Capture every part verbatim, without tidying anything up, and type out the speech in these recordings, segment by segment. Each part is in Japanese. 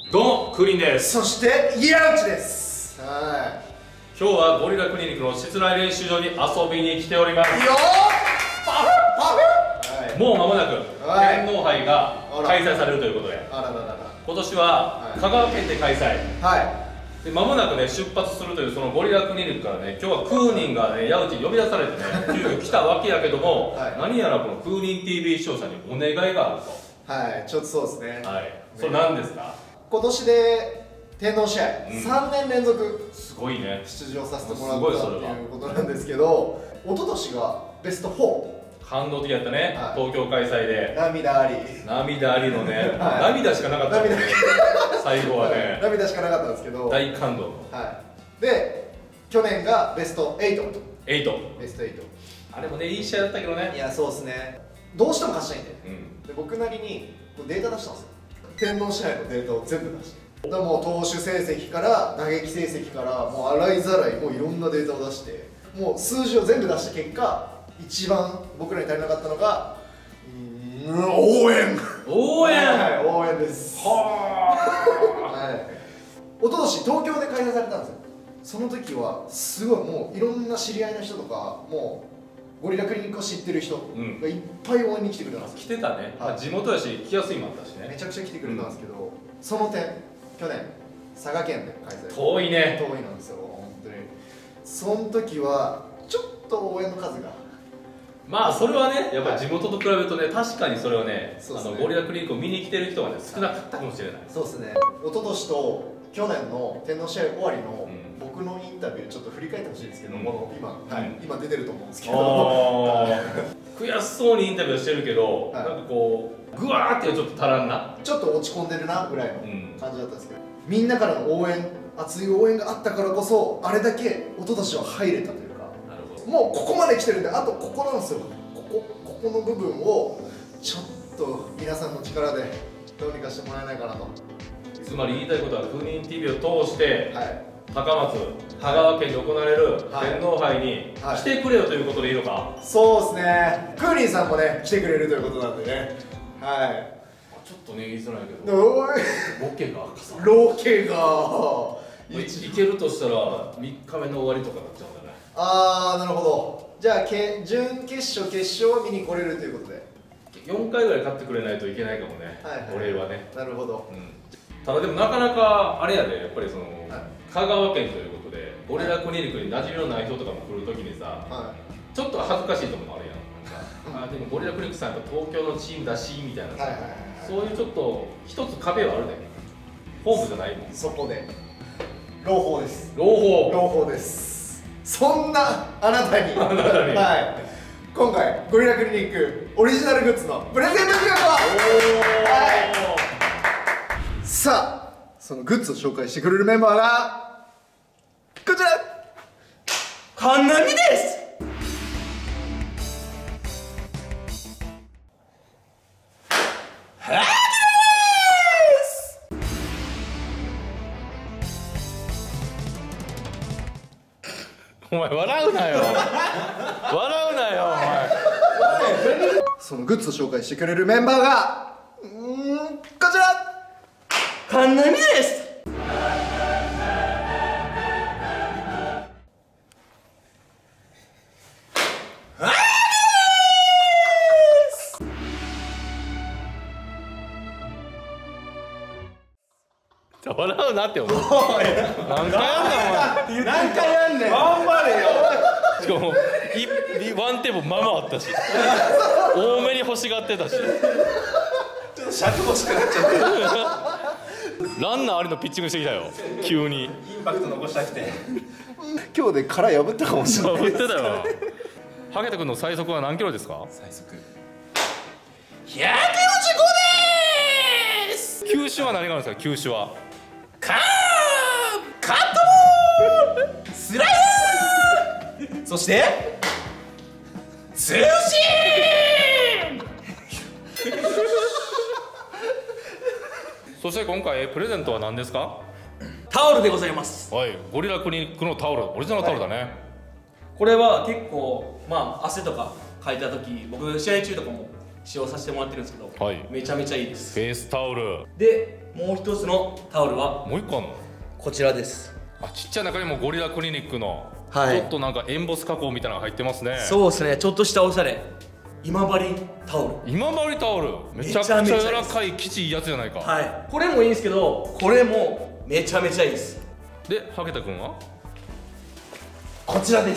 どうもクリーンです。 そして矢内です。はい、 今日はゴリラクリニックの室内練習場に遊びに来ております。 よーパフパフ、はい、 もう間もなく天皇杯が開催されるということで、 あらららら、 今年は香川県で開催、 はい、 で間もなくね出発するというそのゴリラクリニックからね、今日はクーニンがね矢内に呼び出されてね急遽来たわけやけども、はい、何やらこのクーニン ティーブイ 視聴者にお願いがあると。 はい、ちょっとそうですね。 はい、それ何ですか？ 今年で天皇試合、うん、さんねん連続すごいね出場させてもらったっていうことなんですけど、一昨年がベストフォー、 感動的やったね、はい、東京開催で涙あり涙ありのね、はい、涙しかなかったんですね最後はね、はい、 涙しかなかったんですけど大感動の、 はい、で去年がベストエイト、 エイトベストエイト、 あれもねいい試合だったけどね。 いやそうですね、どうしても勝ちたいんで、うん、で僕なりにデータ出したんですよ。天皇試合のデータを全部出して、でも投手成績から打撃成績からもう洗いざらいもういろんなデータを出して、もう数字を全部出した結果、一番僕らに足りなかったのがうーん応援応援、 はい、応援です。はあ、はい、一昨年東京で開催されたんですよ。その時はすごいもういろんな知り合いの人とか、もうゴリラクリニックを知ってる人がいっぱい応援に来てくれたんですよ。 来てたね、はい、地元やし来やすいもんあったしね、 めちゃくちゃ来てくれたんですけど、うん、その点去年佐賀県で開催、 遠いね、 遠いなんですよ本当に。その時はちょっと応援の数が、 まあそれはねやっぱ地元と比べるとね、はい、確かにそれはね、あのゴリラクリニックを見に来てる人がね少なかったかもしれない。 そうですね、一昨年と去年の天皇試合終わりの僕のインタビューちょっと振り返ってほしいんですけども、うん、今、はい、今出てると思うんですけど悔しそうにインタビューしてるけど、はい、なんかこうグワーってちょっと足らんな、ちょっと落ち込んでるなぐらいの感じだったんですけど、うん、みんなからの応援、熱い応援があったからこそあれだけ一昨年は入れたというか、なるほど、もうここまで来てるんで、あとここなんですよ、ここここの部分をちょっと皆さんの力でどうにかしてもらえないかなと。 つまり言いたいことは、クーニン ティーブイ を通して、はい、高松、香川県で行われる天皇杯に来てくれよということでいいのか、はいはい、そうですね、クーニンさんもね来てくれるということなんでね、はい、ちょっとね言いづらいけどロケがロケがいけるとしたらみっかめの終わりとかになっちゃうんだね。 ああ、なるほど。じゃあけ準決勝決勝は見に来れるということでよんかいぐらい勝ってくれないといけないかもね、お礼はね。 なるほど、うん、 ただでもなかなかあれやで、やっぱりその、はい、香川県ということでゴリラクリニックに馴染みのない人とかも来るときにさ、はい、ちょっと恥ずかしいところもあるやん。なんか、あでもゴリラクリニックさんやっぱ東京のチームだしみたいなさ、そういうちょっと一つ壁はあるで、ホームじゃないもん。 そこで朗報です。 朗報朗報です。そんなあなたにあなたに、 はい、今回ゴリラクリニックオリジナルグッズのプレゼント企画は、はい、さあそのグッズを紹介してくれるメンバーがこちら、 かなみです。 お前笑うなよ笑うなよお前そのグッズを紹介してくれるメンバーがうーんこちら、 かなみです。 笑うなって思う。何回やんねんお前。 何回やんねん。 頑張れよ。しかもいワンテンポままあったし、多めに欲しがってたし、ちょっと尺欲しくなっちゃったランナーありのピッチングしてきたよ急に。インパクト残したくて今日で殻破ったかもしれない。 破ってたよな。ハゲタ君の最速は何キロですか？ 最速ひゃくよんじゅうごです。 球種は何があるんですか？球種はカーブ、カットボール、スライダー、そしてツーシームそして今回プレゼントは何ですか？ タオルでございます。 はい、ゴリラクリニックのタオル、オリジナルタオルだね、はい、 これは結構まあ汗とかかいた時、僕試合中とかも使用させてもらってるんですけど、はい、めちゃめちゃいいです。 フェイスタオルでもう一つのタオルはもう一個あんの？ こちらです。 あ、ちっちゃい中にもゴリラクリニックの、 はい、 ちょっとなんかエンボス加工みたいなのが入ってますね。 そうですね、ちょっとしたおしゃれ今治タオル。 今治タオルめちゃくちゃ柔らかいきちいやつじゃないか。 はい、これもいいんですけど、これもめちゃめちゃいいです。 で、ハゲタ君はこちらです。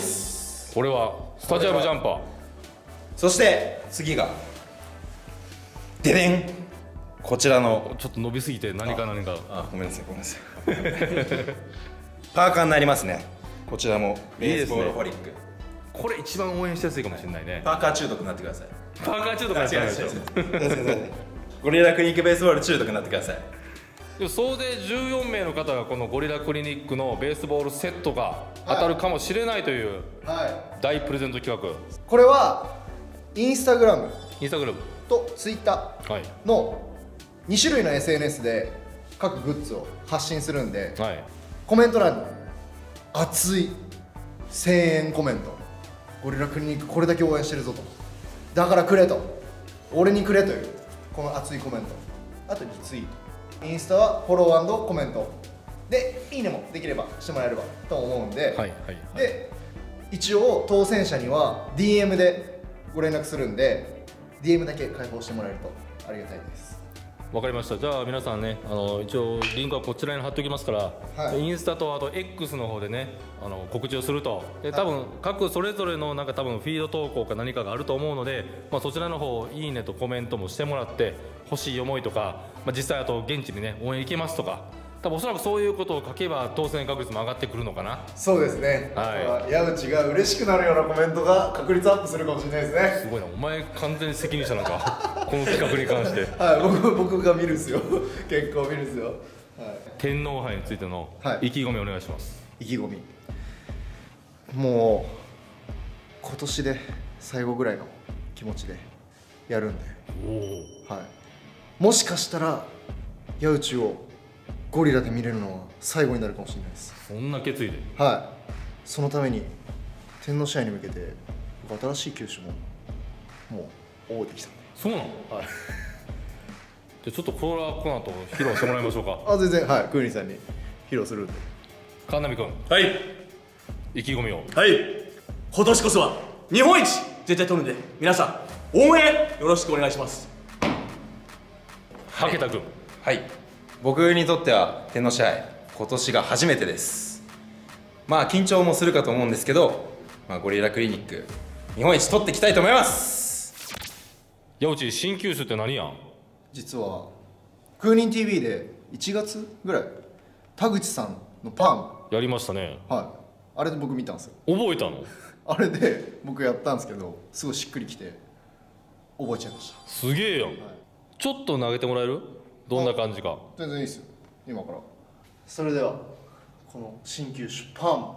これはスタジアムジャンパー。 そして次がででん、こちらのちょっと伸びすぎて何か何か、 あ、ごめんなさいごめんなさいパーカーになりますね。こちらもベースボールフォリック。 これ一番応援しやすいかもしれないね。 パーカー中毒になってください。 パーカー中毒になってください。 ゴリラクリニックベースボール中毒になってください。 で総勢じゅうよんめいの方がこのゴリラクリニックのベースボールセットが当たるかもしれないという大プレゼント企画。 これはインスタグラムインスタグラムとツイッターのに種類の エスエヌエス で各グッズを発信するんで、はい、コメント欄に熱い声援コメント、ゴリラクリニックこれだけ応援してるぞと、だからくれと、俺にくれというこの熱いコメント、あとリツイート、インスタはフォロー&コメントでいいねもできればしてもらえればと思うんで、はいはいはい、で一応当選者には ディーエム でご連絡するんで ディーエム だけ開放してもらえるとありがたいです。 わかりました。じゃあ皆さんね、あの一応リンクはこちらに貼っておきますから、はい、インスタとあと X の方でね、あの告知をすると、で多分各それぞれのなんか多分フィード投稿か何かがあると思うので、まあ、そちらの方いいねとコメントもしてもらって欲しい思いとか、まあ、実際あと現地にね応援行けますとか、多分おそらくそういうことを書けば当選確率も上がってくるのかな。 そうですね、はい、矢内が嬉しくなるようなコメントが確率アップするかもしれないですね。 すごいな、お前完全に責任者なんかこの企画に関してはい、僕, 僕が見るんですよ結構見るんですよ、はい、 天皇杯についての意気込みお願いします。 意気込み、もう今年で最後ぐらいの気持ちでやるんで、お、はい、もしかしたら矢内をゴリラで見れるのは最後になるかもしれないです。 そんな決意で、 はい、そのために天皇試合に向けて新しい球種ももう覚えてきたんで。 そうなの？はい。じゃあちょっとこれはこの後披露してもらいましょうか。 あ、全然、はい、クーリンさんに披露するんで。 神波君、 はい、 意気込みを。 はい、今年こそは日本一絶対取るんで、皆さん応援よろしくお願いします。 はけた君、 はい、僕にとっては天皇試合今年が初めてです。まあ緊張もするかと思うんですけど、まあ、ゴリラクリニック日本一取っていきたいと思います。 矢内、新球種って何やん？ 実はクーニン ティーブイ でいちがつぐらい田口さんのパンやりましたね。 はい、あれで僕見たんですよ。 覚えたの？ あれで僕やったんですけど、すごいしっくりきて覚えちゃいました。 すげえやん、はい、ちょっと投げてもらえる？どんな感じか。 全然いいですよ、今から。それではこの新球種パン。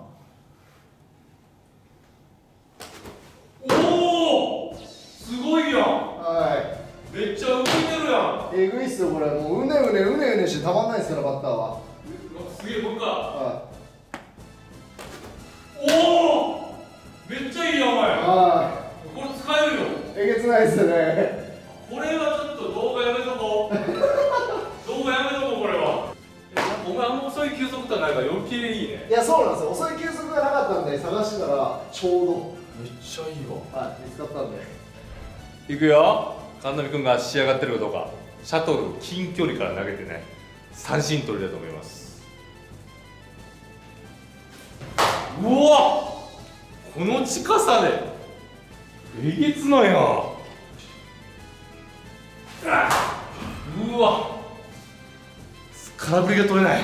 おお、すごいやん。 はい、めっちゃ浮いてるやん。えぐいっすよこれ、もううねうねうねうねしてたまんないですからバッターは。 すげえ、僕か。 はい、 おお、めっちゃいいやんお前。はい、これ使えるよ。 えげつないっすよね。 これはちょっと動画やめとこう動画やめとこう、これは。お前あんま遅い球速とないから余計いいね。 いや、そうなんですよ、遅い球速がなかったんで探してたらちょうどめっちゃいいわ。 はい、見つかったんで。 いくよ、神波君が仕上がってるかどうか。シャトル近距離から投げてね、三振取りだと思います。うわ、この近さでえげつないな。うわ、空振りが取れない。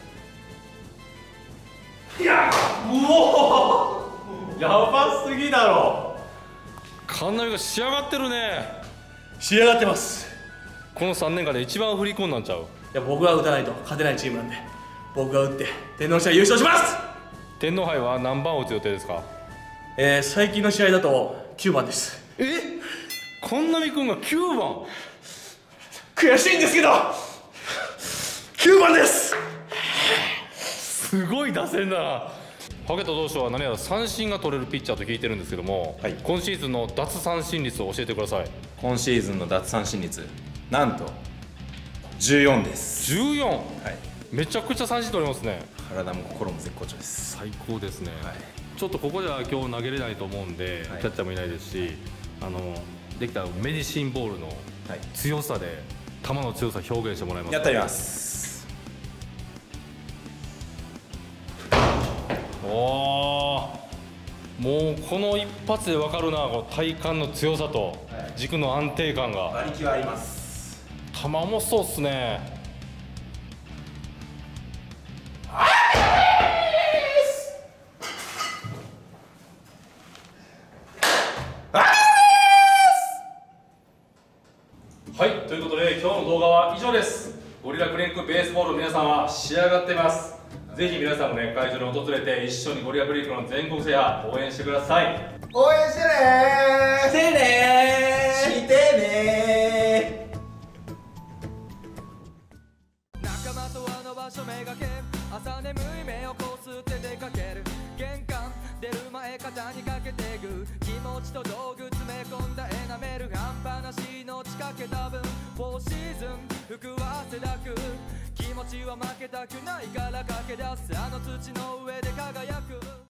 いや、うおー、やばすぎだろ。神波が仕上がってるね。 仕上がってます。 このさんねんかんで一番振り込んだんちゃう？いや、僕が打たないと勝てないチームなんで、僕が打って天皇試合優勝します。 天皇杯は何番を打つ予定ですか？ えー、最近の試合だときゅうばんです。 え、神波君がきゅうばん？ 悔しいんですけどきゅうばんです。 すごい打線だな。ハゲタ投手は何やら三振が取れるピッチャーと聞いてるんですけども、はい、今シーズンの奪三振率を教えてください。 今シーズンの奪三振率、なんと じじゅうよんです。 じゅうよん、 はい、 めちゃくちゃ三振取れますね。 体も心も絶好調です。 最高ですね、 はい、 ちょっとここでは今日投げれないと思うんで、はい、キャッチャーもいないですし、あのできたらメディシンボールの強さで、球の強さ表現してもらいますか。 やってみます。 おお、もうこの一発で分かるな、この体幹の強さと軸の安定感が。 馬力はあります。 球もそうっすね。 はい、ということで今日の動画は以上です。ゴリラクリニックベースボールの皆さんは仕上がってます。ぜひ皆さんもね、会場に訪れて一緒にゴリラクリニックの全国制覇応援してください。 応援してねーしてねーしてねー。仲間とあの場所めがけ、朝眠い目をこすって出かける。玄関出る前肩にかけてグー、気持ちと道具詰め込んだエナメル、半端なしの仕掛けた分フォーシーズン服は汗だく、気持ちは負けたくないから駆け出す、あの土の上で輝く。